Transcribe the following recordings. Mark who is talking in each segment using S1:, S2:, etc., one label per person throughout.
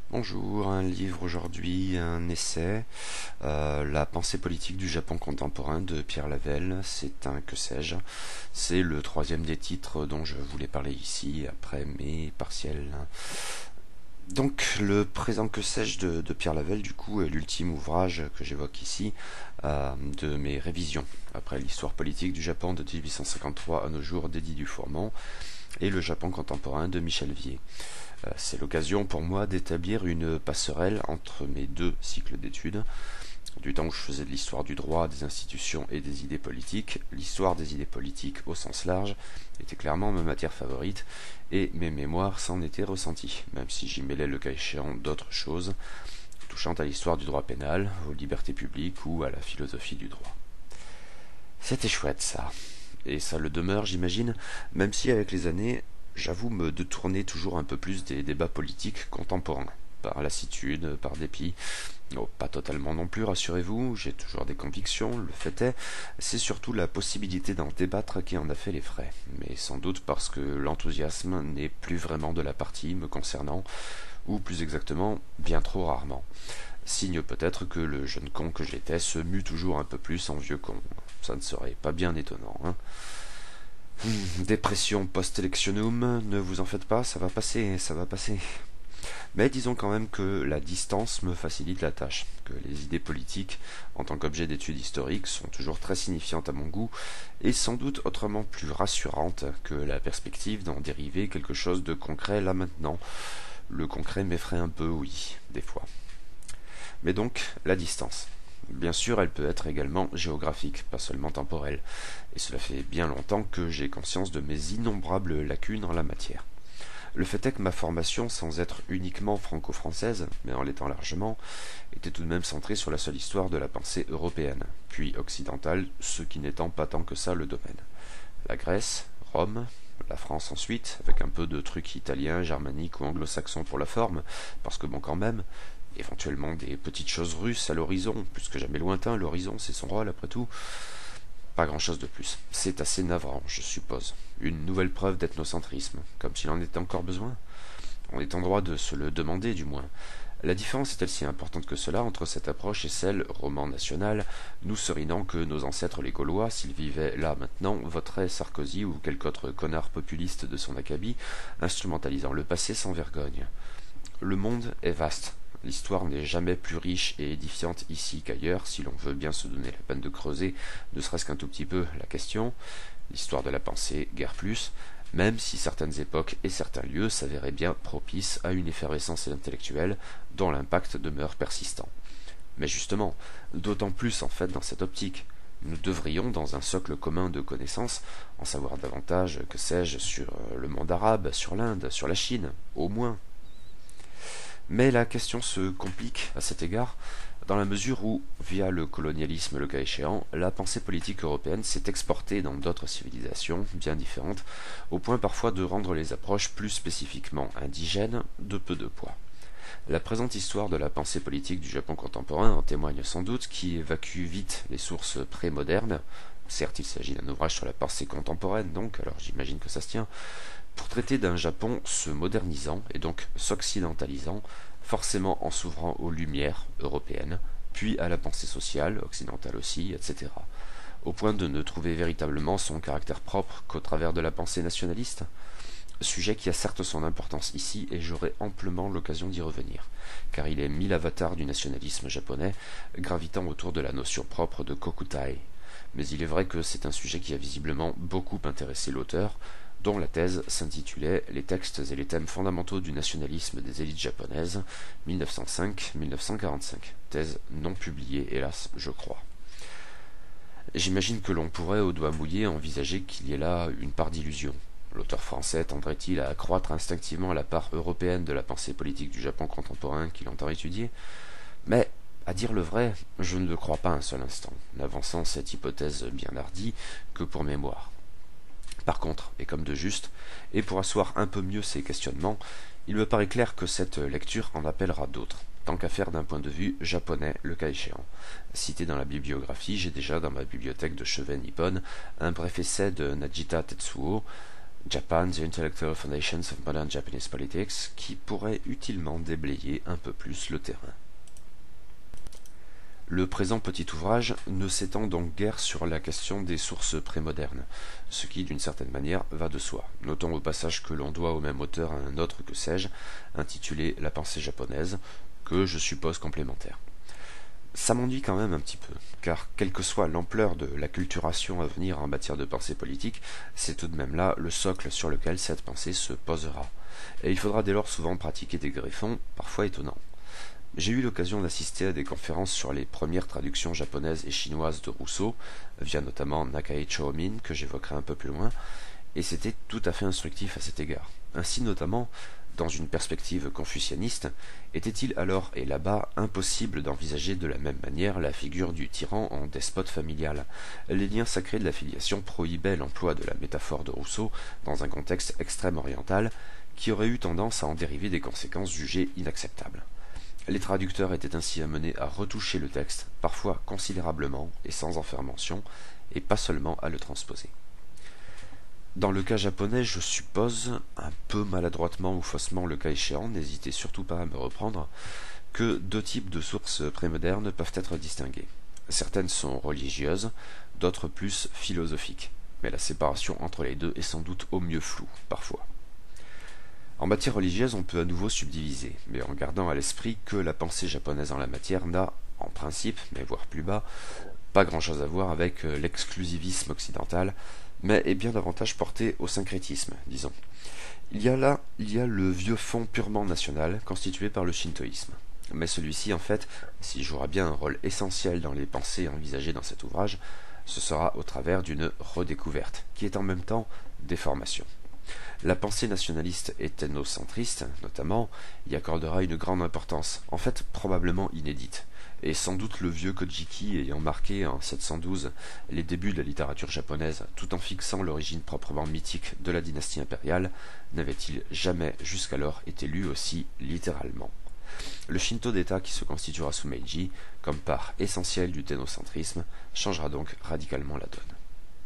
S1: Bonjour, un livre aujourd'hui, un essai, La pensée politique du Japon contemporain de Pierre Lavelle, c'est un que sais-je, c'est le troisième des titres dont je voulais parler ici après mes partiels. Donc le présent que sais-je de Pierre Lavelle du coup est l'ultime ouvrage que j'évoque ici de mes révisions après l'histoire politique du Japon de 1853 à nos jours d'Édith Dufourmont et le Japon contemporain de Michel Vier. C'est l'occasion pour moi d'établir une passerelle entre mes deux cycles d'études. Du temps où je faisais de l'histoire du droit, des institutions et des idées politiques, l'histoire des idées politiques au sens large était clairement ma matière favorite, et mes mémoires s'en étaient ressentis, même si j'y mêlais le cas échéant d'autres choses, touchant à l'histoire du droit pénal, aux libertés publiques ou à la philosophie du droit. C'était chouette ça, et ça le demeure j'imagine, même si avec les années, j'avoue me détourner toujours un peu plus des débats politiques contemporains. Par lassitude, par dépit. Oh, pas totalement non plus, rassurez-vous, j'ai toujours des convictions, le fait est, c'est surtout la possibilité d'en débattre qui en a fait les frais. Mais sans doute parce que l'enthousiasme n'est plus vraiment de la partie me concernant, ou plus exactement, bien trop rarement. Signe peut-être que le jeune con que j'étais se mue toujours un peu plus en vieux con. Ça ne serait pas bien étonnant, hein. Dépression post-electionum, ne vous en faites pas, ça va passer, ça va passer. Mais disons quand même que la distance me facilite la tâche, que les idées politiques, en tant qu'objet d'étude historique, sont toujours très signifiantes à mon goût, et sans doute autrement plus rassurantes que la perspective d'en dériver quelque chose de concret là maintenant. Le concret m'effraie un peu, oui, des fois. Mais donc, la distance. Bien sûr, elle peut être également géographique, pas seulement temporelle, et cela fait bien longtemps que j'ai conscience de mes innombrables lacunes en la matière. Le fait est que ma formation, sans être uniquement franco-française, mais en l'étant largement, était tout de même centrée sur la seule histoire de la pensée européenne, puis occidentale, ce qui n'étant pas tant que ça le domaine. La Grèce, Rome, la France ensuite, avec un peu de trucs italiens, germaniques ou anglo-saxons pour la forme, parce que bon quand même, éventuellement des petites choses russes à l'horizon, plus que jamais lointain, l'horizon c'est son rôle après tout. Pas grand-chose de plus. C'est assez navrant, je suppose. Une nouvelle preuve d'ethnocentrisme, comme s'il en était encore besoin. On est en droit de se le demander, du moins. La différence est-elle si importante que cela entre cette approche et celle, roman national, nous serinant que nos ancêtres les Gaulois, s'ils vivaient là maintenant, voteraient Sarkozy ou quelque autre connard populiste de son acabit, instrumentalisant le passé sans vergogne. Le monde est vaste. L'histoire n'est jamais plus riche et édifiante ici qu'ailleurs, si l'on veut bien se donner la peine de creuser, ne serait-ce qu'un tout petit peu, la question. L'histoire de la pensée, guère plus, même si certaines époques et certains lieux s'avéraient bien propices à une effervescence intellectuelle dont l'impact demeure persistant. Mais justement, d'autant plus en fait dans cette optique. Nous devrions, dans un socle commun de connaissances, en savoir davantage, que sais-je, sur le monde arabe, sur l'Inde, sur la Chine, au moins. Mais la question se complique à cet égard, dans la mesure où, via le colonialisme le cas échéant, la pensée politique européenne s'est exportée dans d'autres civilisations bien différentes, au point parfois de rendre les approches plus spécifiquement indigènes de peu de poids. La présente histoire de la pensée politique du Japon contemporain en témoigne sans doute, qui évacue vite les sources prémodernes. Certes, il s'agit d'un ouvrage sur la pensée contemporaine, donc, alors j'imagine que ça se tient, pour traiter d'un Japon se modernisant et donc s'occidentalisant, forcément en s'ouvrant aux lumières européennes, puis à la pensée sociale, occidentale aussi, etc., au point de ne trouver véritablement son caractère propre qu'au travers de la pensée nationaliste. Sujet qui a certes son importance ici, et j'aurai amplement l'occasion d'y revenir, car il est mille avatars du nationalisme japonais, gravitant autour de la notion propre de kokutai. Mais il est vrai que c'est un sujet qui a visiblement beaucoup intéressé l'auteur, dont la thèse s'intitulait « Les textes et les thèmes fondamentaux du nationalisme des élites japonaises, 1905-1945 », thèse non publiée, hélas, je crois. J'imagine que l'on pourrait, au doigt mouillé, envisager qu'il y ait là une part d'illusion. L'auteur français tendrait-il à accroître instinctivement la part européenne de la pensée politique du Japon contemporain qu'il entend étudier? Mais, à dire le vrai, je ne le crois pas un seul instant, n'avançant cette hypothèse bien hardie que pour mémoire. Par contre, et comme de juste, et pour asseoir un peu mieux ces questionnements, il me paraît clair que cette lecture en appellera d'autres, tant qu'à faire d'un point de vue japonais, le cas échéant. Cité dans la bibliographie, j'ai déjà dans ma bibliothèque de chevet nippone un bref essai de Najita Tetsuo, Japan, The Intellectual Foundations of Modern Japanese Politics, qui pourrait utilement déblayer un peu plus le terrain. Le présent petit ouvrage ne s'étend donc guère sur la question des sources prémodernes, ce qui, d'une certaine manière, va de soi. Notons au passage que l'on doit au même auteur un autre que sais-je, intitulé La pensée japonaise, que je suppose complémentaire. Ça m'ennuie quand même un petit peu, car quelle que soit l'ampleur de l'acculturation à venir en matière de pensée politique, c'est tout de même là le socle sur lequel cette pensée se posera. Et il faudra dès lors souvent pratiquer des greffons, parfois étonnants. J'ai eu l'occasion d'assister à des conférences sur les premières traductions japonaises et chinoises de Rousseau, via notamment Nakai Chōmin, que j'évoquerai un peu plus loin, et c'était tout à fait instructif à cet égard. Ainsi notamment, dans une perspective confucianiste, était-il alors et là-bas impossible d'envisager de la même manière la figure du tyran en despote familial. Les liens sacrés de la filiation prohibaient l'emploi de la métaphore de Rousseau dans un contexte extrême oriental qui aurait eu tendance à en dériver des conséquences jugées inacceptables. Les traducteurs étaient ainsi amenés à retoucher le texte, parfois considérablement et sans en faire mention, et pas seulement à le transposer. Dans le cas japonais, je suppose, un peu maladroitement ou faussement le cas échéant, n'hésitez surtout pas à me reprendre, que deux types de sources prémodernes peuvent être distinguées. Certaines sont religieuses, d'autres plus philosophiques, mais la séparation entre les deux est sans doute au mieux floue, parfois. En matière religieuse, on peut à nouveau subdiviser, mais en gardant à l'esprit que la pensée japonaise en la matière n'a, en principe, mais voire plus bas, pas grand-chose à voir avec l'exclusivisme occidental, mais est bien davantage porté au syncrétisme, disons. Il y a le vieux fond purement national, constitué par le shintoïsme. Mais celui-ci, en fait, s'il jouera bien un rôle essentiel dans les pensées envisagées dans cet ouvrage, ce sera au travers d'une redécouverte, qui est en même temps déformation. La pensée nationaliste et ethnocentriste, notamment, y accordera une grande importance, en fait probablement inédite, et sans doute le vieux Kojiki ayant marqué en 712 les débuts de la littérature japonaise tout en fixant l'origine proprement mythique de la dynastie impériale, n'avait-il jamais jusqu'alors été lu aussi littéralement. Le Shinto d'État qui se constituera sous Meiji, comme part essentielle du thénocentrisme, changera donc radicalement la donne.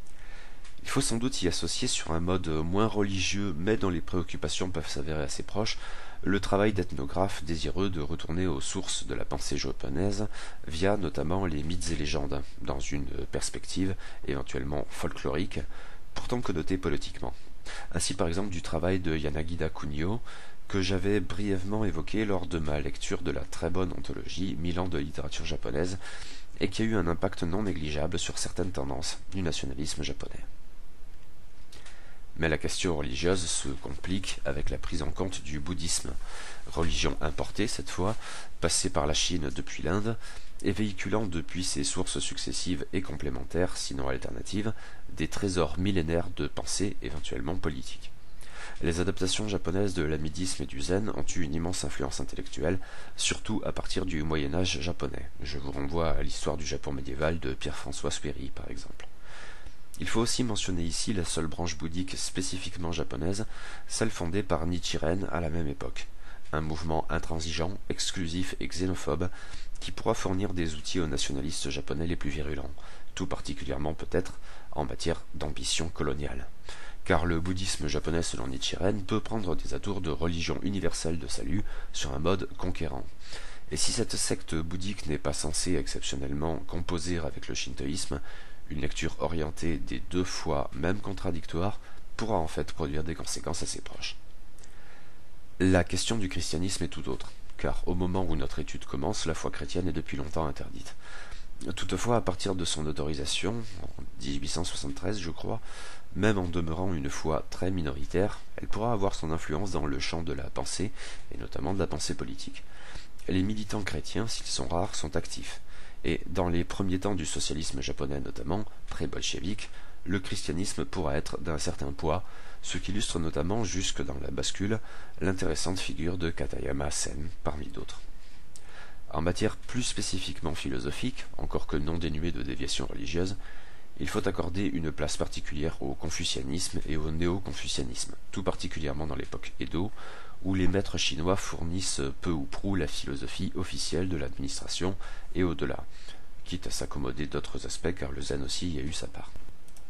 S1: Il faut sans doute y associer sur un mode moins religieux, mais dont les préoccupations peuvent s'avérer assez proches, le travail d'ethnographe désireux de retourner aux sources de la pensée japonaise via notamment les mythes et légendes, dans une perspective éventuellement folklorique, pourtant connotée politiquement. Ainsi par exemple du travail de Yanagida Kunio, que j'avais brièvement évoqué lors de ma lecture de la très bonne anthologie 1000 ans de littérature japonaise, et qui a eu un impact non négligeable sur certaines tendances du nationalisme japonais. Mais la question religieuse se complique avec la prise en compte du bouddhisme, religion importée cette fois, passée par la Chine depuis l'Inde, et véhiculant depuis ses sources successives et complémentaires, sinon alternatives, des trésors millénaires de pensée éventuellement politiques. Les adaptations japonaises de l'amidisme et du zen ont eu une immense influence intellectuelle, surtout à partir du Moyen-Âge japonais. Je vous renvoie à l'histoire du Japon médiéval de Pierre-François Suéry, par exemple. Il faut aussi mentionner ici la seule branche bouddhique spécifiquement japonaise, celle fondée par Nichiren à la même époque, un mouvement intransigeant, exclusif et xénophobe qui pourra fournir des outils aux nationalistes japonais les plus virulents, tout particulièrement peut-être en matière d'ambition coloniale. Car le bouddhisme japonais selon Nichiren peut prendre des atours de religion universelle de salut sur un mode conquérant. Et si cette secte bouddhique n'est pas censée exceptionnellement composer avec le shintoïsme, une lecture orientée des deux fois, même contradictoire, pourra en fait produire des conséquences assez proches. La question du christianisme est tout autre, car au moment où notre étude commence, la foi chrétienne est depuis longtemps interdite. Toutefois, à partir de son autorisation, en 1873 je crois, même en demeurant une foi très minoritaire, elle pourra avoir son influence dans le champ de la pensée, et notamment de la pensée politique. Les militants chrétiens, s'ils sont rares, sont actifs. Et dans les premiers temps du socialisme japonais notamment, pré-bolchevique, le christianisme pourra être d'un certain poids, ce qu'illustre notamment, jusque dans la bascule, l'intéressante figure de Katayama Sen, parmi d'autres. En matière plus spécifiquement philosophique, encore que non dénuée de déviations religieuses, il faut accorder une place particulière au confucianisme et au néo-confucianisme, tout particulièrement dans l'époque Edo, où les maîtres chinois fournissent peu ou prou la philosophie officielle de l'administration et au-delà, quitte à s'accommoder d'autres aspects car le zen aussi y a eu sa part.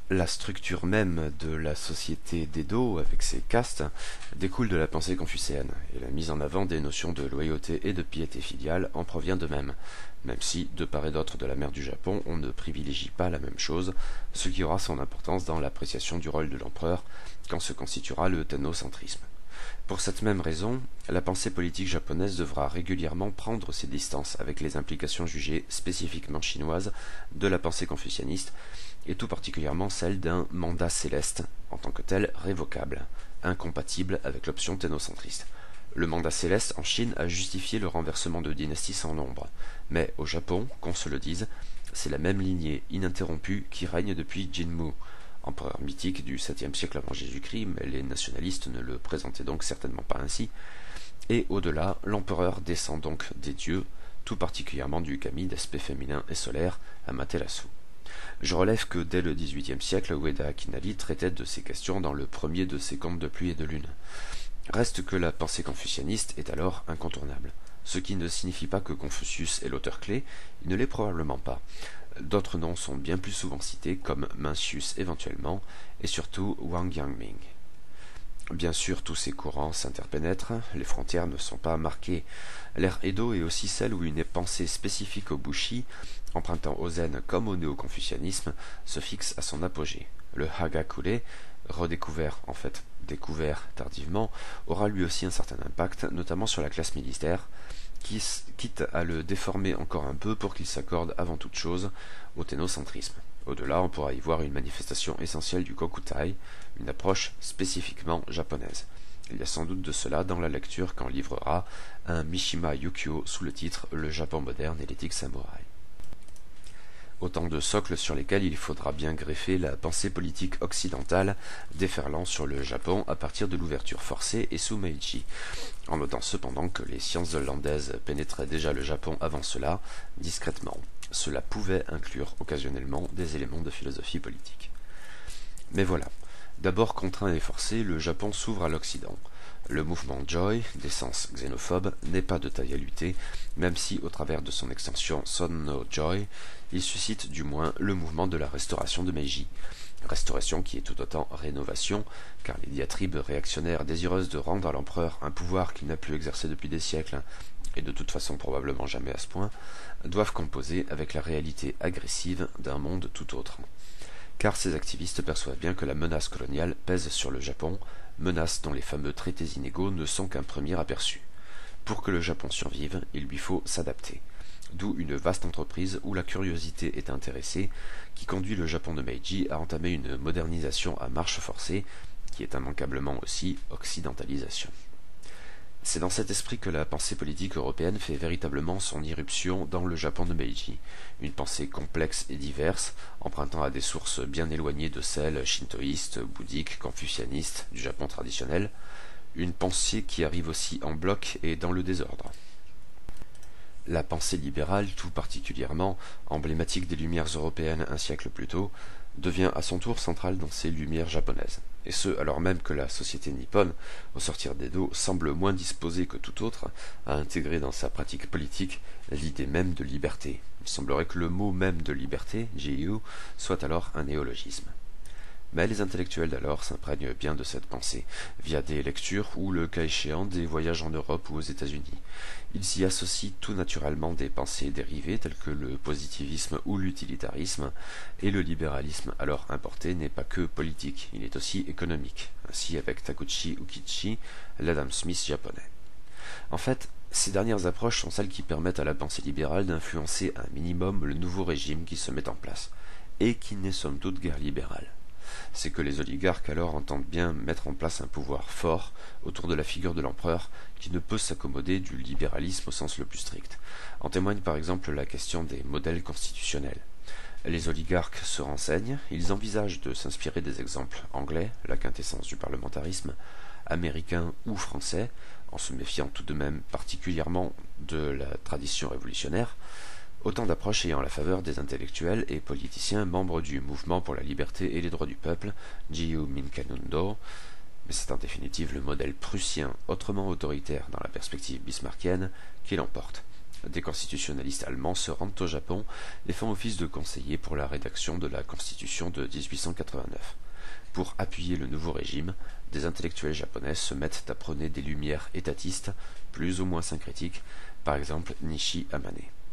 S1: La structure même de la société d'Edo, avec ses castes, découle de la pensée confucéenne, et la mise en avant des notions de loyauté et de piété filiale en provient de même si, de part et d'autre de la mer du Japon, on ne privilégie pas la même chose, ce qui aura son importance dans l'appréciation du rôle de l'empereur quand se constituera le tennocentrisme. Pour cette même raison, la pensée politique japonaise devra régulièrement prendre ses distances avec les implications jugées spécifiquement chinoises de la pensée confucianiste, et tout particulièrement celle d'un mandat céleste, en tant que tel révocable, incompatible avec l'option tennocentriste. Le mandat céleste en Chine a justifié le renversement de dynasties sans nombre, mais au Japon, qu'on se le dise, c'est la même lignée ininterrompue qui règne depuis Jinmu, empereur mythique du 7e siècle avant Jésus-Christ, mais les nationalistes ne le présentaient donc certainement pas ainsi, et au-delà, l'empereur descend donc des dieux, tout particulièrement du kami d'aspect féminin et solaire, Amaterasu. Je relève que dès le XVIIIe siècle, Ueda Akinari traitait de ces questions dans le premier de ses contes de pluie et de lune. Reste que la pensée confucianiste est alors incontournable, ce qui ne signifie pas que Confucius est l'auteur clé, il ne l'est probablement pas. D'autres noms sont bien plus souvent cités, comme Mencius éventuellement, et surtout Wang Yangming. Bien sûr, tous ces courants s'interpénètrent, les frontières ne sont pas marquées. L'ère Edo est aussi celle où une pensée spécifique au Bushi, empruntant au zen comme au néo-confucianisme, se fixe à son apogée. Le Hagakure, redécouvert, en fait découvert tardivement, aura lui aussi un certain impact, notamment sur la classe militaire, qui quitte à le déformer encore un peu pour qu'il s'accorde avant toute chose au tennocentrisme. Au-delà, on pourra y voir une manifestation essentielle du Kokutai, une approche spécifiquement japonaise. Il y a sans doute de cela dans la lecture qu'en livrera un Mishima Yukio sous le titre Le Japon moderne et l'éthique samouraï. Autant de socles sur lesquels il faudra bien greffer la pensée politique occidentale déferlant sur le Japon à partir de l'ouverture forcée et sous Meiji, en notant cependant que les sciences hollandaises pénétraient déjà le Japon avant cela, discrètement. Cela pouvait inclure occasionnellement des éléments de philosophie politique. Mais voilà, d'abord contraint et forcé, le Japon s'ouvre à l'Occident. Le mouvement Joy, d'essence xénophobe, n'est pas de taille à lutter, même si, au travers de son extension Son no Joy, il suscite du moins le mouvement de la restauration de Meiji. Restauration qui est tout autant rénovation, car les diatribes réactionnaires désireuses de rendre à l'empereur un pouvoir qu'il n'a plus exercé depuis des siècles, et de toute façon probablement jamais à ce point, doivent composer avec la réalité agressive d'un monde tout autre. Car ces activistes perçoivent bien que la menace coloniale pèse sur le Japon, menace dont les fameux traités inégaux ne sont qu'un premier aperçu. Pour que le Japon survive, il lui faut s'adapter. D'où une vaste entreprise où la curiosité est intéressée, qui conduit le Japon de Meiji à entamer une modernisation à marche forcée, qui est immanquablement aussi occidentalisation. C'est dans cet esprit que la pensée politique européenne fait véritablement son irruption dans le Japon de Meiji, une pensée complexe et diverse, empruntant à des sources bien éloignées de celles shintoïstes, bouddhiques, confucianistes du Japon traditionnel, une pensée qui arrive aussi en bloc et dans le désordre. La pensée libérale, tout particulièrement, emblématique des Lumières européennes un siècle plus tôt, devient à son tour centrale dans ces Lumières japonaises, et ce alors même que la société nippone, au sortir d'Edo, semble moins disposée que tout autre à intégrer dans sa pratique politique l'idée même de liberté. Il semblerait que le mot même de liberté, Jiyu, soit alors un néologisme. Mais les intellectuels d'alors s'imprègnent bien de cette pensée, via des lectures ou, le cas échéant, des voyages en Europe ou aux États-Unis. Ils y associent tout naturellement des pensées dérivées telles que le positivisme ou l'utilitarisme, et le libéralisme alors importé n'est pas que politique, il est aussi économique, ainsi avec Takuchi Ukichi, l'Adam Smith japonais. En fait, ces dernières approches sont celles qui permettent à la pensée libérale d'influencer un minimum le nouveau régime qui se met en place, et qui n'est somme toute guère libéral. C'est que les oligarques alors entendent bien mettre en place un pouvoir fort autour de la figure de l'empereur qui ne peut s'accommoder du libéralisme au sens le plus strict. En témoigne par exemple la question des modèles constitutionnels. Les oligarques se renseignent, ils envisagent de s'inspirer des exemples anglais, la quintessence du parlementarisme, américains ou français, en se méfiant tout de même particulièrement de la tradition révolutionnaire, autant d'approches ayant la faveur des intellectuels et politiciens membres du mouvement pour la liberté et les droits du peuple, Jiyu Minkanundo, mais c'est en définitive le modèle prussien autrement autoritaire dans la perspective bismarckienne qui l'emporte, Des constitutionnalistes allemands se rendent au Japon et font office de conseillers pour la rédaction de la Constitution de 1889. Pour appuyer le nouveau régime, des intellectuels japonais se mettent à prôner des lumières étatistes, plus ou moins syncrétiques, par exemple Nishi Amane.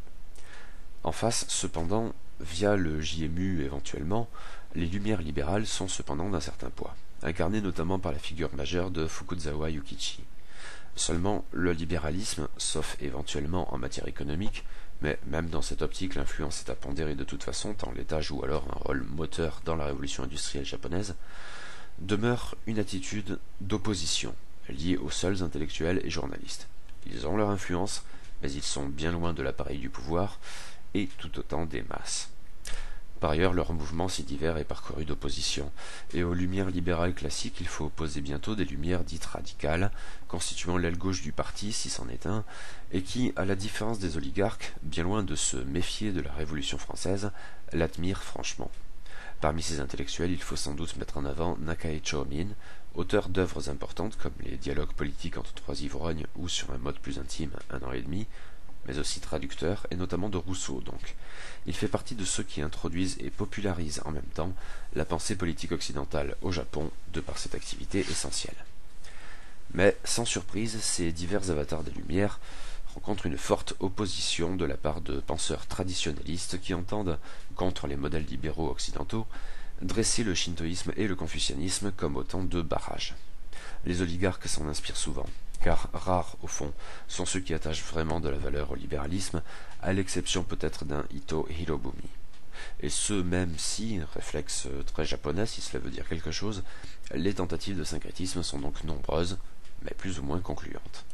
S1: En face, cependant, via le JMU éventuellement, les lumières libérales sont cependant d'un certain poids, incarnées notamment par la figure majeure de Fukuzawa Yukichi. Seulement, le libéralisme, sauf éventuellement en matière économique, mais même dans cette optique l'influence est à pondérer de toute façon tant l'État joue alors un rôle moteur dans la révolution industrielle japonaise, demeure une attitude d'opposition, liée aux seuls intellectuels et journalistes. Ils ont leur influence, mais ils sont bien loin de l'appareil du pouvoir, et tout autant des masses. Par ailleurs, leur mouvement si divers est parcouru d'opposition, et aux lumières libérales classiques il faut opposer bientôt des lumières dites radicales, constituant l'aile gauche du parti, si c'en est un, et qui, à la différence des oligarques, bien loin de se méfier de la Révolution française, l'admirent franchement. Parmi ces intellectuels, il faut sans doute mettre en avant Nakae Chōmin, auteur d'œuvres importantes comme les dialogues politiques entre trois ivrognes ou sur un mode plus intime, 1 an et demi, mais aussi traducteur, et notamment de Rousseau donc. Il fait partie de ceux qui introduisent et popularisent en même temps la pensée politique occidentale au Japon, de par cette activité essentielle. Mais, sans surprise, ces divers avatars des Lumières rencontrent une forte opposition de la part de penseurs traditionnalistes qui entendent, contre les modèles libéraux occidentaux, dresser le shintoïsme et le confucianisme comme autant de barrages. Les oligarques s'en inspirent souvent, car rares, au fond, sont ceux qui attachent vraiment de la valeur au libéralisme, à l'exception peut-être d'un Ito Hirobumi. Et ce, même si, réflexe très japonais si cela veut dire quelque chose, les tentatives de syncrétisme sont donc nombreuses, mais plus ou moins concluantes.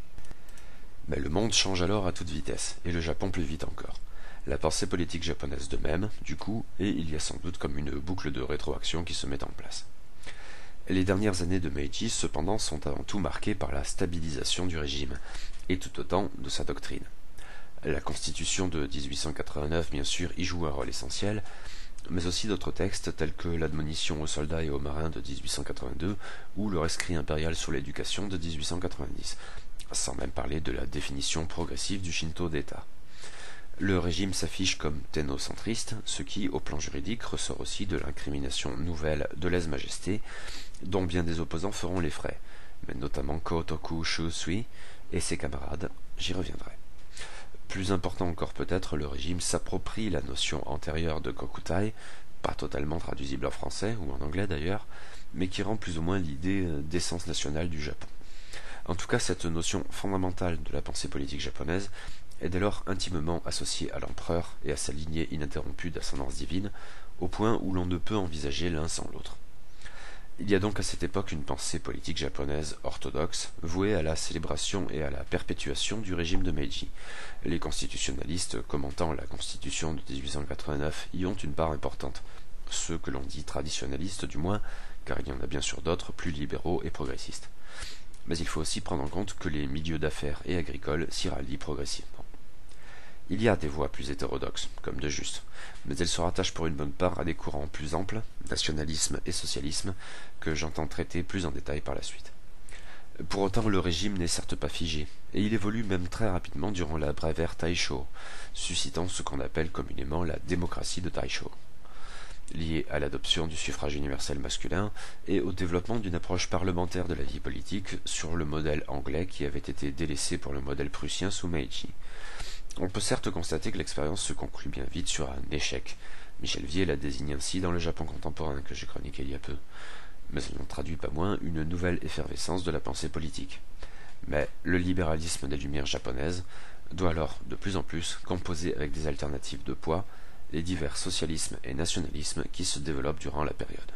S1: Mais le monde change alors à toute vitesse, et le Japon plus vite encore. La pensée politique japonaise de même, du coup, et il y a sans doute comme une boucle de rétroaction qui se met en place. Les dernières années de Meiji, cependant, sont avant tout marquées par la stabilisation du régime, et tout autant de sa doctrine. La Constitution de 1889, bien sûr, y joue un rôle essentiel, mais aussi d'autres textes tels que l'admonition aux soldats et aux marins de 1882 ou le rescrit impérial sur l'éducation de 1890, sans même parler de la définition progressive du Shinto d'État. Le régime s'affiche comme thénocentriste, ce qui, au plan juridique, ressort aussi de l'incrimination nouvelle de lèse-majesté, dont bien des opposants feront les frais, mais notamment Kotoku Shusui et ses camarades, j'y reviendrai. Plus important encore peut-être, le régime s'approprie la notion antérieure de Kokutai, pas totalement traduisible en français, ou en anglais d'ailleurs, mais qui rend plus ou moins l'idée d'essence nationale du Japon. En tout cas, cette notion fondamentale de la pensée politique japonaise est dès lors intimement associée à l'empereur et à sa lignée ininterrompue d'ascendance divine, au point où l'on ne peut envisager l'un sans l'autre. Il y a donc à cette époque une pensée politique japonaise orthodoxe, vouée à la célébration et à la perpétuation du régime de Meiji. Les constitutionnalistes commentant la Constitution de 1889 y ont une part importante, ceux que l'on dit traditionnalistes du moins, car il y en a bien sûr d'autres plus libéraux et progressistes. Mais il faut aussi prendre en compte que les milieux d'affaires et agricoles s'y rallient progressivement. Il y a des voix plus hétérodoxes, comme de juste, mais elles se rattachent pour une bonne part à des courants plus amples, nationalisme et socialisme, que j'entends traiter plus en détail par la suite. Pour autant, le régime n'est certes pas figé, et il évolue même très rapidement durant la brève ère Taisho, suscitant ce qu'on appelle communément la démocratie de Taisho, liée à l'adoption du suffrage universel masculin et au développement d'une approche parlementaire de la vie politique sur le modèle anglais qui avait été délaissé pour le modèle prussien sous Meiji. On peut certes constater que l'expérience se conclut bien vite sur un échec. Michel Vier l'a désigné ainsi dans le Japon contemporain que j'ai chroniqué il y a peu. Mais elle n'en traduit pas moins une nouvelle effervescence de la pensée politique. Mais le libéralisme des Lumières japonaises doit alors de plus en plus composer avec des alternatives de poids les divers socialismes et nationalismes qui se développent durant la période.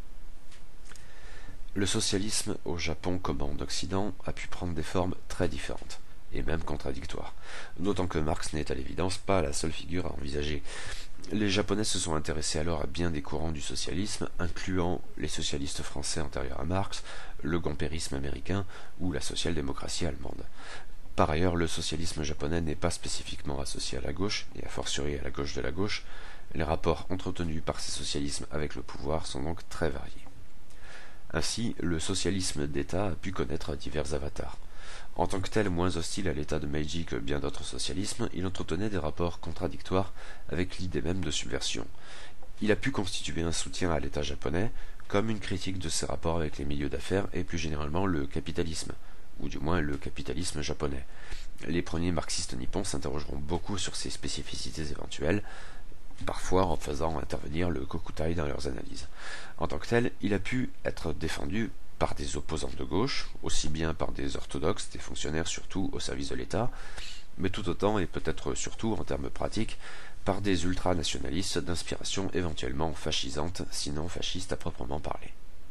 S1: Le socialisme au Japon comme en Occident a pu prendre des formes très différentes, et même contradictoires, d'autant que Marx n'est à l'évidence pas la seule figure à envisager. Les Japonais se sont intéressés alors à bien des courants du socialisme, incluant les socialistes français antérieurs à Marx, le gompérisme américain ou la social-démocratie allemande. Par ailleurs, le socialisme japonais n'est pas spécifiquement associé à la gauche, et a fortiori à la gauche de la gauche. Les rapports entretenus par ces socialismes avec le pouvoir sont donc très variés. Ainsi, le socialisme d'État a pu connaître divers avatars. En tant que tel moins hostile à l'état de Meiji que bien d'autres socialismes, il entretenait des rapports contradictoires avec l'idée même de subversion. Il a pu constituer un soutien à l'État japonais, comme une critique de ses rapports avec les milieux d'affaires et plus généralement le capitalisme, ou du moins le capitalisme japonais. Les premiers marxistes nippons s'interrogeront beaucoup sur ces spécificités éventuelles, parfois en faisant intervenir le Kokutai dans leurs analyses. En tant que tel, il a pu être défendu par des opposants de gauche, aussi bien par des orthodoxes, des fonctionnaires surtout au service de l'État, mais tout autant et peut-être surtout en termes pratiques, par des ultranationalistes d'inspiration éventuellement fascisante, sinon fasciste à proprement parler.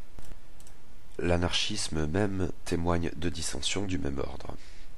S1: L'anarchisme même témoigne de dissensions du même ordre.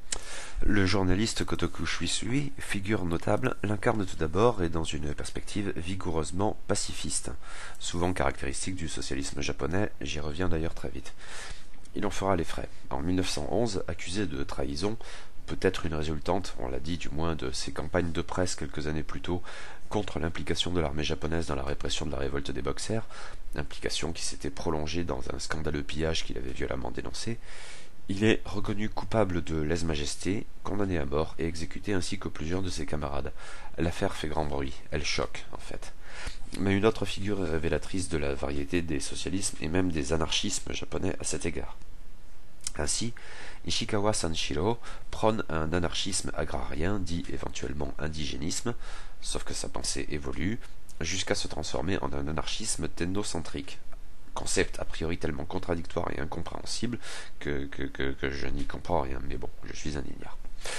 S1: Le journaliste Kotoku Shuisui, figure notable, l'incarne tout d'abord et dans une perspective vigoureusement pacifiste, souvent caractéristique du socialisme japonais, j'y reviens d'ailleurs très vite. Il en fera les frais. En 1911, accusé de trahison, peut-être une résultante, on l'a dit du moins, de ses campagnes de presse quelques années plus tôt contre l'implication de l'armée japonaise dans la répression de la révolte des Boxers, implication qui s'était prolongée dans un scandaleux pillage qu'il avait violemment dénoncé, il est reconnu coupable de lèse-majesté, condamné à mort et exécuté ainsi que plusieurs de ses camarades. L'affaire fait grand bruit, elle choque en fait. Mais une autre figure est révélatrice de la variété des socialismes et même des anarchismes japonais à cet égard. Ainsi, Ishikawa Sanshiro prône un anarchisme agrarien, dit éventuellement indigénisme, sauf que sa pensée évolue, jusqu'à se transformer en un anarchisme technocentrique, concept a priori tellement contradictoire et incompréhensible que je n'y comprends rien, mais bon, je suis un ignare.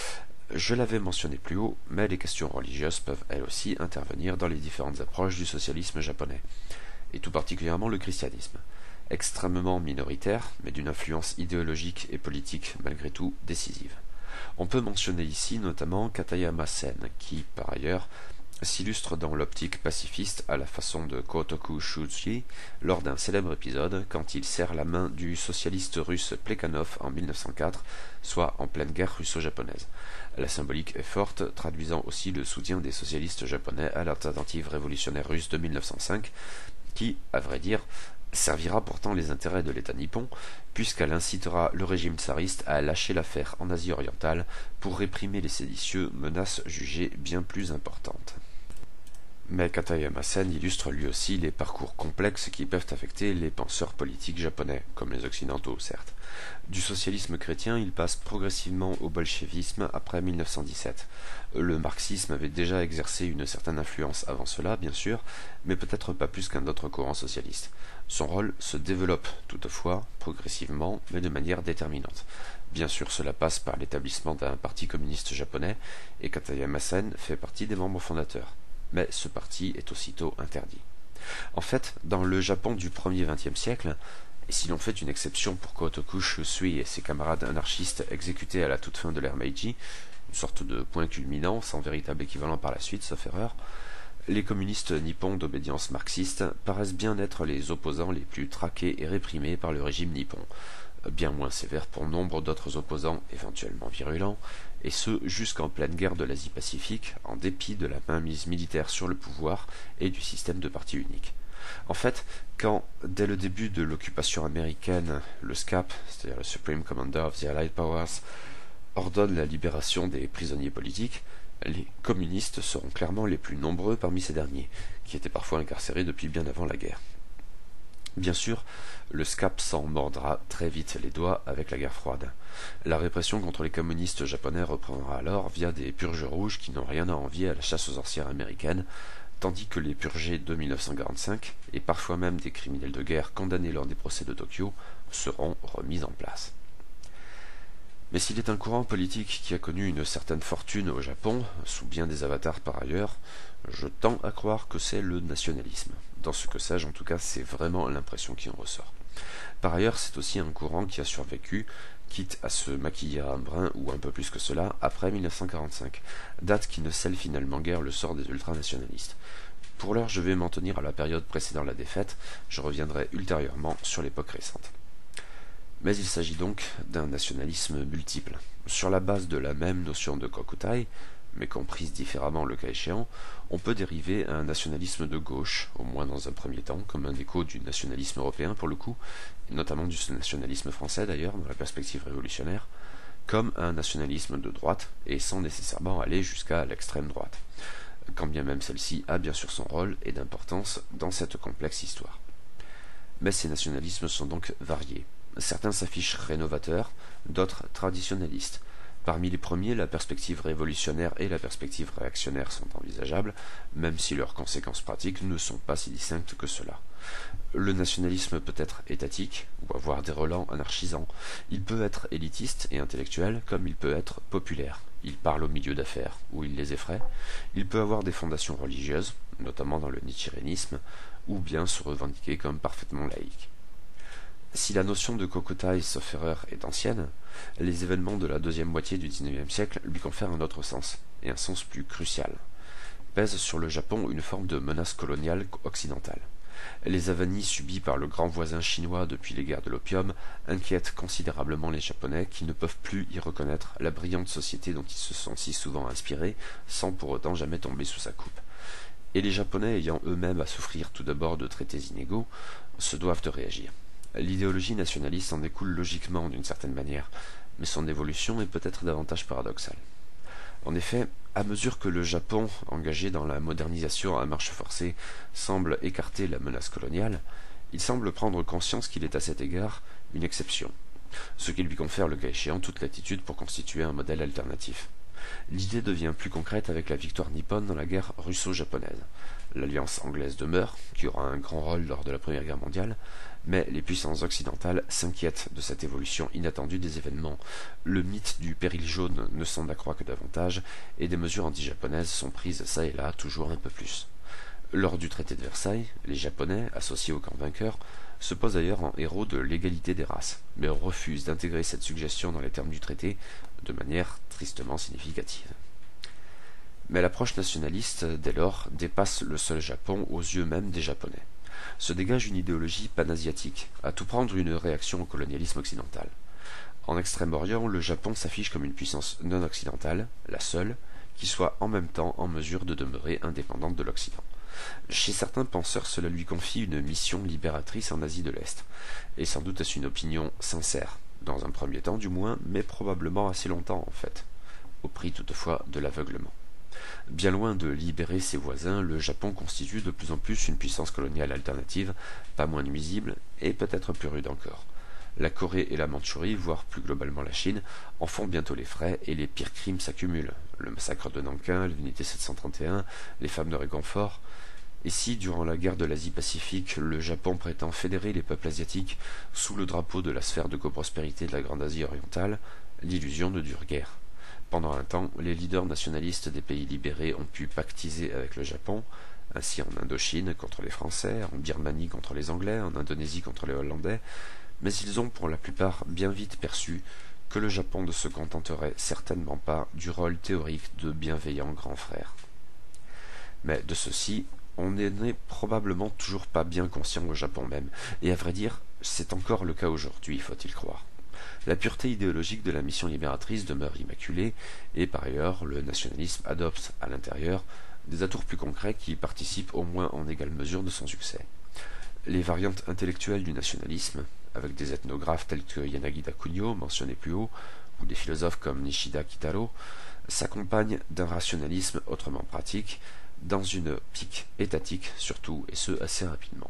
S1: Je l'avais mentionné plus haut, mais les questions religieuses peuvent elles aussi intervenir dans les différentes approches du socialisme japonais, et tout particulièrement le christianisme. Extrêmement minoritaire, mais d'une influence idéologique et politique malgré tout décisive. On peut mentionner ici notamment Katayama Sen, qui, par ailleurs, s'illustre dans l'optique pacifiste à la façon de Kotoku Shuisui lors d'un célèbre épisode quand il serre la main du socialiste russe Plekhanov en 1904, soit en pleine guerre russo-japonaise. La symbolique est forte, traduisant aussi le soutien des socialistes japonais à la tentative révolutionnaire russe de 1905, qui, à vrai dire, servira pourtant les intérêts de l'État nippon, puisqu'elle incitera le régime tsariste à lâcher l'affaire en Asie orientale pour réprimer les séditieux, menaces jugées bien plus importantes. Mais Katayama Sen illustre lui aussi les parcours complexes qui peuvent affecter les penseurs politiques japonais, comme les occidentaux certes. Du socialisme chrétien, il passe progressivement au bolchevisme après 1917. Le marxisme avait déjà exercé une certaine influence avant cela, bien sûr, mais peut-être pas plus qu'un autre courant socialiste. Son rôle se développe toutefois, progressivement, mais de manière déterminante. Bien sûr, cela passe par l'établissement d'un parti communiste japonais, et Katayama Sen fait partie des membres fondateurs. Mais ce parti est aussitôt interdit. En fait, dans le Japon du 1er XXe siècle, et si l'on fait une exception pour Kotoku Shuisui et ses camarades anarchistes exécutés à la toute fin de l'ère Meiji, une sorte de point culminant, sans véritable équivalent par la suite, sauf erreur, les communistes nippons d'obédience marxiste paraissent bien être les opposants les plus traqués et réprimés par le régime nippon, bien moins sévère pour nombre d'autres opposants éventuellement virulents, et ce jusqu'en pleine guerre de l'Asie-Pacifique, en dépit de la mainmise militaire sur le pouvoir et du système de parti unique. En fait, quand, dès le début de l'occupation américaine, le SCAP, c'est-à-dire le Supreme Commander of the Allied Powers, ordonne la libération des prisonniers politiques, les communistes seront clairement les plus nombreux parmi ces derniers, qui étaient parfois incarcérés depuis bien avant la guerre. Bien sûr, le SCAP s'en mordra très vite les doigts avec la guerre froide. La répression contre les communistes japonais reprendra alors via des purges rouges qui n'ont rien à envier à la chasse aux sorcières américaine, tandis que les purgés de 1945, et parfois même des criminels de guerre condamnés lors des procès de Tokyo, seront remis en place. Mais s'il est un courant politique qui a connu une certaine fortune au Japon, sous bien des avatars par ailleurs, je tends à croire que c'est le nationalisme. Dans ce que sais-je, en tout cas, c'est vraiment l'impression qui en ressort. Par ailleurs, c'est aussi un courant qui a survécu, quitte à se maquiller un brin ou un peu plus que cela, après 1945, date qui ne scelle finalement guère le sort des ultranationalistes. Pour l'heure, je vais m'en tenir à la période précédant la défaite, je reviendrai ultérieurement sur l'époque récente. Mais il s'agit donc d'un nationalisme multiple. Sur la base de la même notion de Kokutai, mais comprise différemment le cas échéant, on peut dériver un nationalisme de gauche, au moins dans un premier temps, comme un écho du nationalisme européen pour le coup, et notamment du nationalisme français d'ailleurs, dans la perspective révolutionnaire, comme un nationalisme de droite, et sans nécessairement aller jusqu'à l'extrême droite, quand bien même celle-ci a bien sûr son rôle et d'importance dans cette complexe histoire. Mais ces nationalismes sont donc variés. Certains s'affichent rénovateurs, d'autres traditionnalistes. Parmi les premiers, la perspective révolutionnaire et la perspective réactionnaire sont envisageables, même si leurs conséquences pratiques ne sont pas si distinctes que cela. Le nationalisme peut être étatique, ou avoir des relents anarchisants. Il peut être élitiste et intellectuel, comme il peut être populaire. Il parle aux milieux d'affaires, où il les effraie. Il peut avoir des fondations religieuses, notamment dans le nietzschéanisme, ou bien se revendiquer comme parfaitement laïque. Si la notion de Kokotai sauf erreur est ancienne, les événements de la deuxième moitié du XIXe siècle lui confèrent un autre sens, et un sens plus crucial. Pèse sur le Japon une forme de menace coloniale occidentale. Les avanies subies par le grand voisin chinois depuis les guerres de l'opium inquiètent considérablement les Japonais qui ne peuvent plus y reconnaître la brillante société dont ils se sont si souvent inspirés, sans pour autant jamais tomber sous sa coupe. Et les Japonais ayant eux-mêmes à souffrir tout d'abord de traités inégaux, se doivent de réagir. L'idéologie nationaliste en découle logiquement d'une certaine manière, mais son évolution est peut-être davantage paradoxale. En effet, à mesure que le Japon, engagé dans la modernisation à marche forcée, semble écarter la menace coloniale, il semble prendre conscience qu'il est à cet égard une exception, ce qui lui confère le cas échéant toute latitude pour constituer un modèle alternatif. L'idée devient plus concrète avec la victoire nippone dans la guerre russo-japonaise. L'alliance anglaise demeure, qui aura un grand rôle lors de la Première Guerre mondiale, mais les puissances occidentales s'inquiètent de cette évolution inattendue des événements. Le mythe du péril jaune ne s'en accroît que davantage, et des mesures anti-japonaises sont prises çà et là toujours un peu plus. Lors du traité de Versailles, les Japonais, associés au camp vainqueur, se posent d'ailleurs en héros de l'égalité des races, mais refusent d'intégrer cette suggestion dans les termes du traité de manière tristement significative. Mais l'approche nationaliste, dès lors, dépasse le seul Japon aux yeux même des Japonais. Se dégage une idéologie panasiatique, à tout prendre une réaction au colonialisme occidental. En Extrême-Orient, le Japon s'affiche comme une puissance non occidentale, la seule, qui soit en même temps en mesure de demeurer indépendante de l'Occident. Chez certains penseurs, cela lui confie une mission libératrice en Asie de l'Est, et sans doute est-ce une opinion sincère, dans un premier temps du moins, mais probablement assez longtemps en fait, au prix toutefois de l'aveuglement. Bien loin de libérer ses voisins, le Japon constitue de plus en plus une puissance coloniale alternative, pas moins nuisible, et peut-être plus rude encore. La Corée et la Mandchourie, voire plus globalement la Chine, en font bientôt les frais et les pires crimes s'accumulent. Le massacre de Nankin, l'unité 731, les femmes de réconfort. Et si, durant la guerre de l'Asie-Pacifique, le Japon prétend fédérer les peuples asiatiques sous le drapeau de la sphère de coprospérité de la Grande Asie orientale, l'illusion ne dure guère. Pendant un temps, les leaders nationalistes des pays libérés ont pu pactiser avec le Japon, ainsi en Indochine contre les Français, en Birmanie contre les Anglais, en Indonésie contre les Hollandais, mais ils ont pour la plupart bien vite perçu que le Japon ne se contenterait certainement pas du rôle théorique de bienveillant grand frère. Mais de ceci, on n'en est probablement toujours pas bien conscient au Japon même, et à vrai dire, c'est encore le cas aujourd'hui, faut-il croire. La pureté idéologique de la mission libératrice demeure immaculée, et par ailleurs, le nationalisme adopte à l'intérieur des atours plus concrets qui participent au moins en égale mesure de son succès. Les variantes intellectuelles du nationalisme, avec des ethnographes tels que Yanagida Kunio, mentionné plus haut, ou des philosophes comme Nishida Kitaro, s'accompagnent d'un rationalisme autrement pratique, dans une pique étatique surtout, et ce assez rapidement.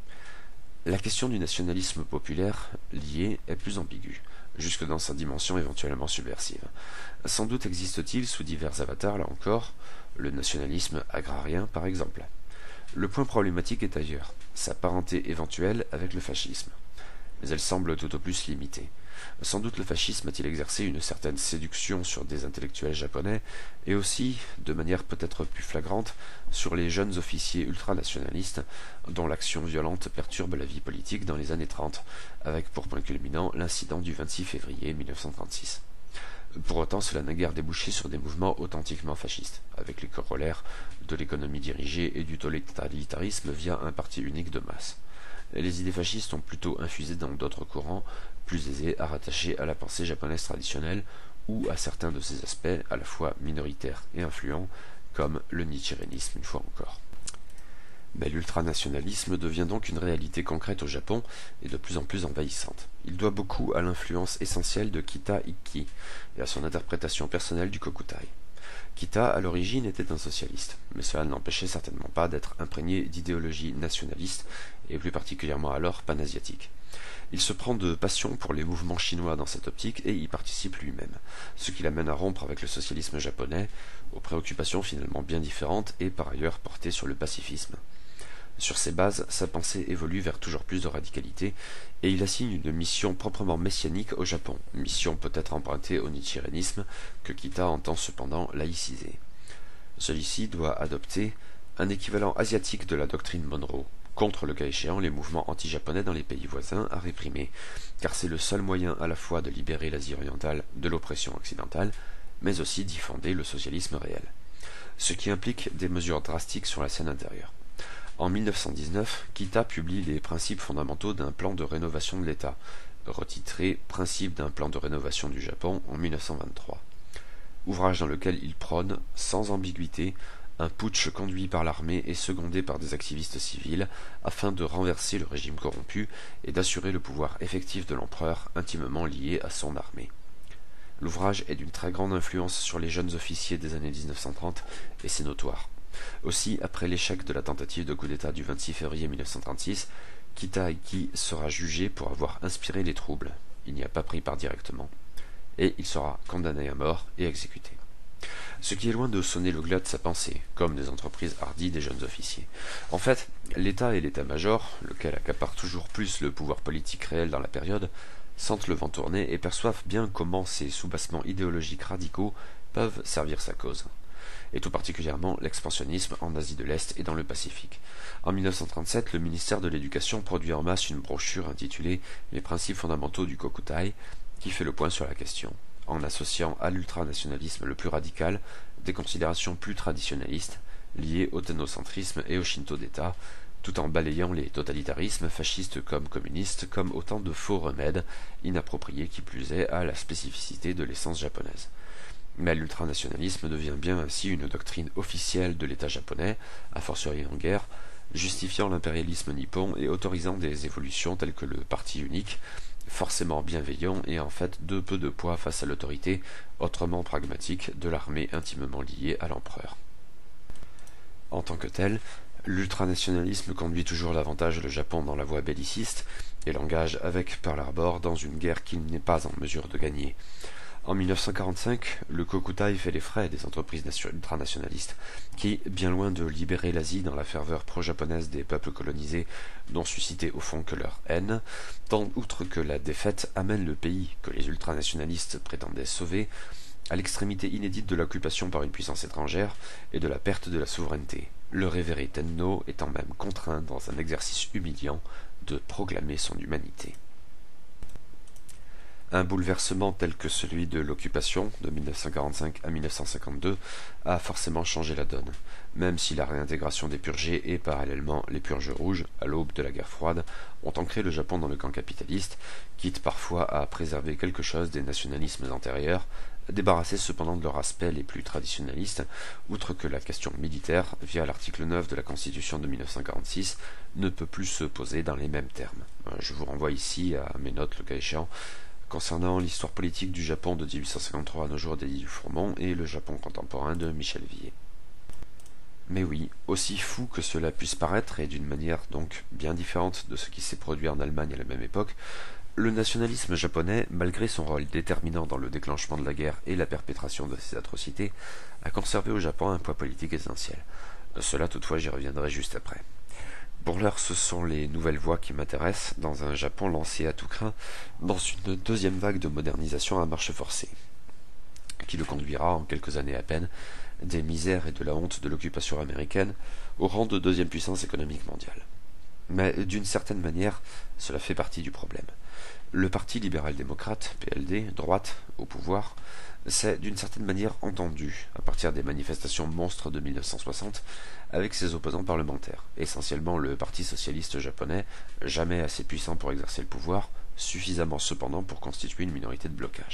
S1: La question du nationalisme populaire lié est plus ambiguë, jusque dans sa dimension éventuellement subversive. Sans doute existe-t-il sous divers avatars, là encore, le nationalisme agrarien par exemple. Le point problématique est ailleurs, sa parenté éventuelle avec le fascisme. Mais elle semble tout au plus limitée. Sans doute le fascisme a-t-il exercé une certaine séduction sur des intellectuels japonais, et aussi, de manière peut-être plus flagrante, sur les jeunes officiers ultranationalistes, dont l'action violente perturbe la vie politique dans les années 30, avec pour point culminant l'incident du 26 février 1936. Pour autant, cela n'a guère débouché sur des mouvements authentiquement fascistes, avec les corollaires de l'économie dirigée et du totalitarisme via un parti unique de masse. Les idées fascistes ont plutôt infusé dans d'autres courants, plus aisés à rattacher à la pensée japonaise traditionnelle ou à certains de ses aspects à la fois minoritaires et influents, comme le nietzschéanisme une fois encore. Mais l'ultranationalisme devient donc une réalité concrète au Japon et de plus en plus envahissante. Il doit beaucoup à l'influence essentielle de Kita Ikki et à son interprétation personnelle du Kokutai. Kita, à l'origine, était un socialiste, mais cela ne l'empêchait certainement pas d'être imprégné d'idéologie nationaliste, et plus particulièrement alors panasiatique. Il se prend de passion pour les mouvements chinois dans cette optique et y participe lui-même, ce qui l'amène à rompre avec le socialisme japonais, aux préoccupations finalement bien différentes et par ailleurs portées sur le pacifisme. Sur ces bases, sa pensée évolue vers toujours plus de radicalité, et il assigne une mission proprement messianique au Japon, mission peut-être empruntée au nichirénisme, que Kita entend cependant laïciser. Celui-ci doit adopter un équivalent asiatique de la doctrine Monroe, contre le cas échéant les mouvements anti-japonais dans les pays voisins à réprimer, car c'est le seul moyen à la fois de libérer l'Asie orientale de l'oppression occidentale, mais aussi d'y fonder le socialisme réel. Ce qui implique des mesures drastiques sur la scène intérieure. En 1919, Kita publie les principes fondamentaux d'un plan de rénovation de l'État, retitré Principes d'un plan de rénovation du Japon en 1923. Ouvrage dans lequel il prône, sans ambiguïté, un putsch conduit par l'armée et secondé par des activistes civils afin de renverser le régime corrompu et d'assurer le pouvoir effectif de l'empereur intimement lié à son armée. L'ouvrage est d'une très grande influence sur les jeunes officiers des années 1930 et c'est notoire. Aussi, après l'échec de la tentative de coup d'État du 26 février 1936, Kita Ikki sera jugé pour avoir inspiré les troubles. Il n'y a pas pris part directement. Et il sera condamné à mort et exécuté. Ce qui est loin de sonner le glas de sa pensée, comme des entreprises hardies des jeunes officiers. En fait, l'État et l'état-major, lequel accapare toujours plus le pouvoir politique réel dans la période, sentent le vent tourner et perçoivent bien comment ces soubassements idéologiques radicaux peuvent servir sa cause. Et tout particulièrement l'expansionnisme en Asie de l'Est et dans le Pacifique. En 1937, le ministère de l'Éducation produit en masse une brochure intitulée « Les principes fondamentaux du Kokutai » qui fait le point sur la question, en associant à l'ultranationalisme le plus radical des considérations plus traditionnalistes liées au thénocentrisme et au shinto d'État, tout en balayant les totalitarismes, fascistes comme communistes, comme autant de faux remèdes, inappropriés qui plus est à la spécificité de l'essence japonaise. Mais l'ultranationalisme devient bien ainsi une doctrine officielle de l'État japonais, a fortiori en guerre, justifiant l'impérialisme nippon et autorisant des évolutions telles que le parti unique, forcément bienveillant et en fait de peu de poids face à l'autorité, autrement pragmatique, de l'armée intimement liée à l'empereur. En tant que tel, l'ultranationalisme conduit toujours davantage le Japon dans la voie belliciste et l'engage avec Pearl Harbor dans une guerre qu'il n'est pas en mesure de gagner. En 1945, le Kokutai fait les frais des entreprises ultranationalistes qui, bien loin de libérer l'Asie dans la ferveur pro-japonaise des peuples colonisés, n'ont suscité au fond que leur haine, tant outre que la défaite amène le pays que les ultranationalistes prétendaient sauver à l'extrémité inédite de l'occupation par une puissance étrangère et de la perte de la souveraineté, le révéré Tenno étant même contraint, dans un exercice humiliant, de proclamer son humanité. Un bouleversement tel que celui de l'occupation, de 1945 à 1952, a forcément changé la donne, même si la réintégration des purgés et parallèlement les purges rouges, à l'aube de la guerre froide, ont ancré le Japon dans le camp capitaliste, quitte parfois à préserver quelque chose des nationalismes antérieurs, débarrassés cependant de leur aspect les plus traditionnalistes, outre que la question militaire, via l'article 9 de la Constitution de 1946, ne peut plus se poser dans les mêmes termes. Je vous renvoie ici à mes notes, le cas échéant, concernant l'histoire politique du Japon de 1853 à nos jours d'Édith Dufourmont et le Japon contemporain de Michel Villiers. Mais oui, aussi fou que cela puisse paraître, et d'une manière donc bien différente de ce qui s'est produit en Allemagne à la même époque, le nationalisme japonais, malgré son rôle déterminant dans le déclenchement de la guerre et la perpétration de ces atrocités, a conservé au Japon un poids politique essentiel. Cela toutefois j'y reviendrai juste après. Pour l'heure, ce sont les nouvelles voies qui m'intéressent, dans un Japon lancé à tout crin, dans une deuxième vague de modernisation à marche forcée, qui le conduira, en quelques années à peine, des misères et de la honte de l'occupation américaine, au rang de deuxième puissance économique mondiale. Mais d'une certaine manière, cela fait partie du problème. Le Parti libéral-démocrate, PLD, droite, au pouvoir, s'est d'une certaine manière entendu, à partir des manifestations monstres de 1960, avec ses opposants parlementaires, essentiellement le Parti socialiste japonais, jamais assez puissant pour exercer le pouvoir, suffisamment cependant pour constituer une minorité de blocage.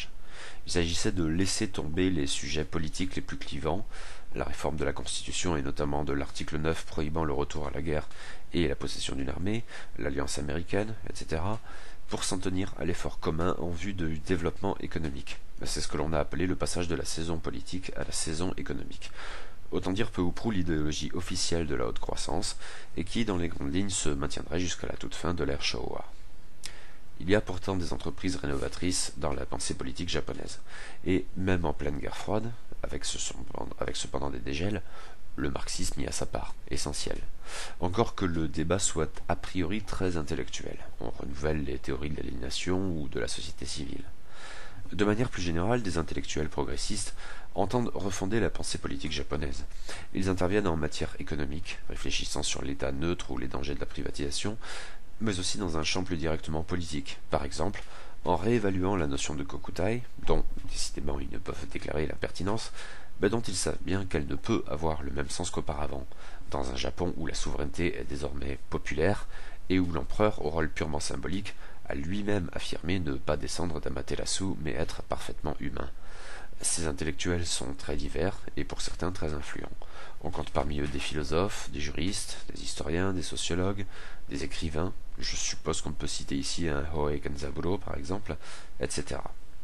S1: Il s'agissait de laisser tomber les sujets politiques les plus clivants, la réforme de la Constitution et notamment de l'article 9 prohibant le retour à la guerre et la possession d'une armée, l'alliance américaine, etc., pour s'en tenir à l'effort commun en vue du développement économique. C'est ce que l'on a appelé le passage de la saison politique à la saison économique. Autant dire peu ou prou l'idéologie officielle de la haute croissance, et qui, dans les grandes lignes, se maintiendrait jusqu'à la toute fin de l'ère Showa. Il y a pourtant des entreprises rénovatrices dans la pensée politique japonaise, et même en pleine guerre froide, avec cependant des dégels, le marxisme y a sa part, essentielle. Encore que le débat soit a priori très intellectuel, on renouvelle les théories de l'aliénation ou de la société civile. De manière plus générale, des intellectuels progressistes entendent refonder la pensée politique japonaise. Ils interviennent en matière économique, réfléchissant sur l'état neutre ou les dangers de la privatisation, mais aussi dans un champ plus directement politique, par exemple en réévaluant la notion de kokutai, dont décidément ils ne peuvent déclarer la pertinence, mais dont ils savent bien qu'elle ne peut avoir le même sens qu'auparavant, dans un Japon où la souveraineté est désormais populaire et où l'empereur, au rôle purement symbolique, a lui-même affirmé ne pas descendre d'Amaterasu mais être parfaitement humain. Ces intellectuels sont très divers et pour certains très influents. On compte parmi eux des philosophes, des juristes, des historiens, des sociologues, des écrivains, je suppose qu'on peut citer ici un Hoei Kenzaburo par exemple, etc.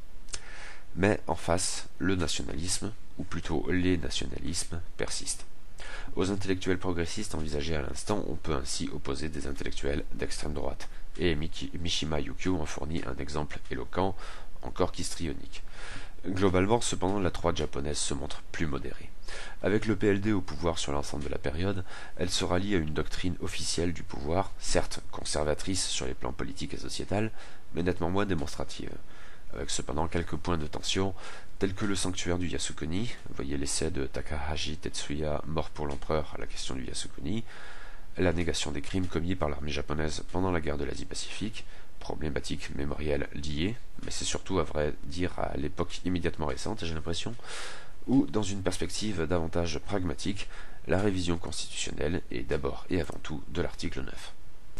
S1: Mais en face, le nationalisme, ou plutôt les nationalismes, persistent. Aux intellectuels progressistes envisagés à l'instant, on peut ainsi opposer des intellectuels d'extrême droite, et Mishima Yukio en fournit un exemple éloquent, encore qu'histrionique. Globalement, cependant, la droite japonaise se montre plus modérée. Avec le PLD au pouvoir sur l'ensemble de la période, elle se rallie à une doctrine officielle du pouvoir, certes conservatrice sur les plans politiques et sociétal, mais nettement moins démonstrative. Avec cependant quelques points de tension, tels que le sanctuaire du Yasukuni, voyez l'essai de Takahashi Tetsuya, Mort pour l'empereur à la question du Yasukuni, la négation des crimes commis par l'armée japonaise pendant la guerre de l'Asie-Pacifique, problématique mémorielle liée, mais c'est surtout à vrai dire à l'époque immédiatement récente, j'ai l'impression, ou dans une perspective davantage pragmatique, la révision constitutionnelle est d'abord et avant tout de l'article 9.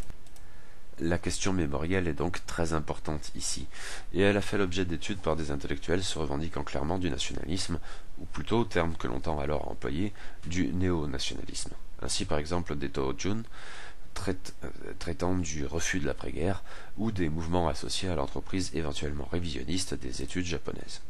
S1: La question mémorielle est donc très importante ici, et elle a fait l'objet d'études par des intellectuels se revendiquant clairement du nationalisme, ou plutôt, terme que l'on tend alors à employer, du néo-nationalisme. Ainsi par exemple des Tohojun, traitant du refus de l'après-guerre, ou des mouvements associés à l'entreprise éventuellement révisionniste des études japonaises.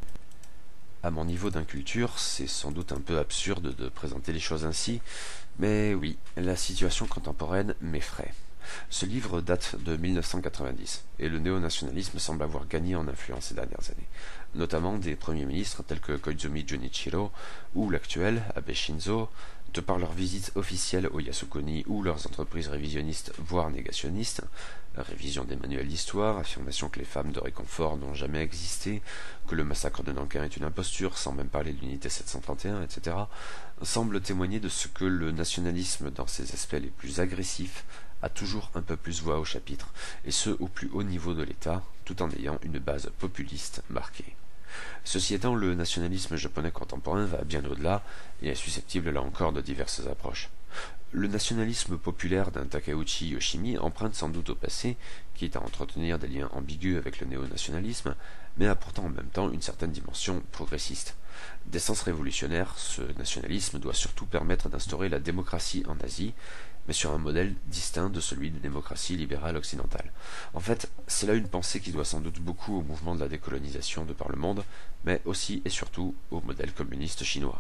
S1: À mon niveau d'inculture, c'est sans doute un peu absurde de présenter les choses ainsi, mais oui, la situation contemporaine m'effraie. Ce livre date de 1990, et le néo-nationalisme semble avoir gagné en influence ces dernières années, notamment des premiers ministres tels que Koizumi Junichiro ou l'actuel Abe Shinzo, de par leur visite officielle au Yasukuni ou leurs entreprises révisionnistes voire négationnistes, révision des manuels d'histoire, affirmation que les femmes de réconfort n'ont jamais existé, que le massacre de Nankin est une imposture, sans même parler de l'unité 731, etc., semblent témoigner de ce que le nationalisme dans ses aspects les plus agressifs a toujours un peu plus voix au chapitre, et ce au plus haut niveau de l'État, tout en ayant une base populiste marquée. Ceci étant, le nationalisme japonais contemporain va bien au-delà et est susceptible là encore de diverses approches. Le nationalisme populaire d'un Takeuchi Yoshimi emprunte sans doute au passé, quitte à entretenir des liens ambigus avec le néo-nationalisme, mais a pourtant en même temps une certaine dimension progressiste. D'essence révolutionnaire, ce nationalisme doit surtout permettre d'instaurer la démocratie en Asie, mais sur un modèle distinct de celui des démocraties libérales occidentales. En fait, c'est là une pensée qui doit sans doute beaucoup au mouvement de la décolonisation de par le monde, mais aussi et surtout au modèle communiste chinois.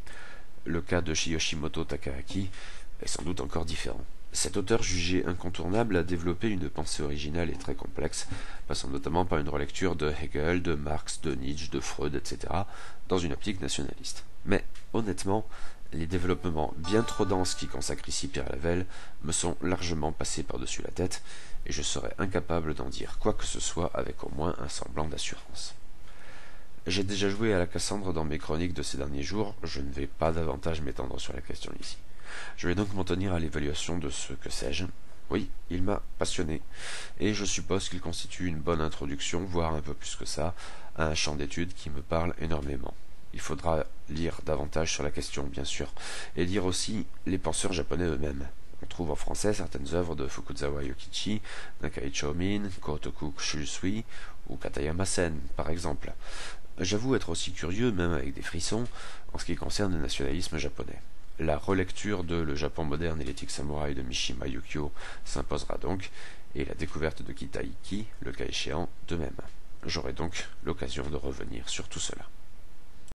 S1: Le cas de Yoshimoto Takahaki est sans doute encore différent. Cet auteur jugé incontournable a développé une pensée originale et très complexe, passant notamment par une relecture de Hegel, de Marx, de Nietzsche, de Freud, etc., dans une optique nationaliste. Mais, honnêtement, les développements bien trop denses qui consacrent ici Pierre Lavelle me sont largement passés par-dessus la tête, et je serais incapable d'en dire quoi que ce soit avec au moins un semblant d'assurance. J'ai déjà joué à la Cassandre dans mes chroniques de ces derniers jours, je ne vais pas davantage m'étendre sur la question ici. Je vais donc m'en tenir à l'évaluation de ce que sais-je. Oui, il m'a passionné, et je suppose qu'il constitue une bonne introduction, voire un peu plus que ça, à un champ d'études qui me parle énormément. Il faudra lire davantage sur la question, bien sûr, et lire aussi les penseurs japonais eux-mêmes. On trouve en français certaines œuvres de Fukuzawa Yokichi, Nakai Chomin, Kotoku Shusui ou Katayama Sen, par exemple. J'avoue être aussi curieux, même avec des frissons, en ce qui concerne le nationalisme japonais. La relecture de Le Japon moderne et l'éthique samouraï de Mishima Yukio s'imposera donc, et la découverte de Kitaiki, le cas échéant, de même. J'aurai donc l'occasion de revenir sur tout cela.